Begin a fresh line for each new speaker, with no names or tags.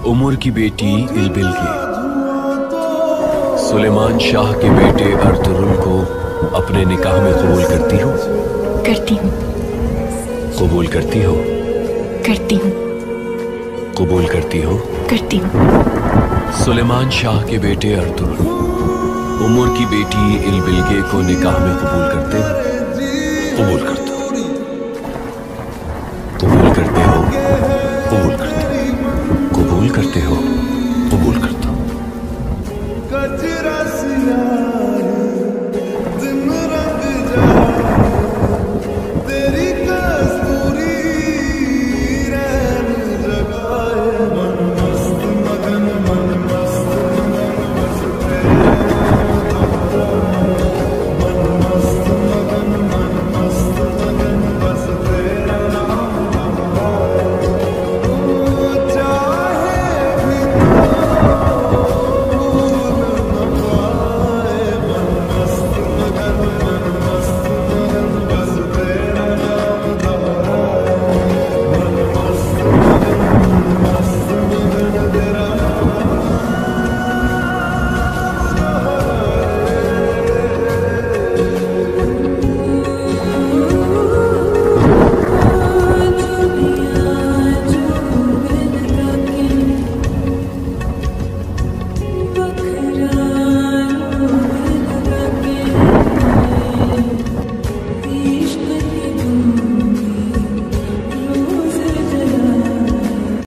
उमर की बेटी इल्बिल के सुलेमान शाह के बेटे अर्तुगरुल को अपने निकाह में कबूल करती हो?
करती हूँ।
कबूल करती हो?
करती हूँ।
कबूल करती हो?
करती हूँ।
सुलेमान शाह के बेटे अर्तुगरुल उमर की बेटी इल्बिल को निकाह में कबूल करते हो? कबूल करते हो? कबूल करते हो? कबूल करते हो? कबूल करते हो?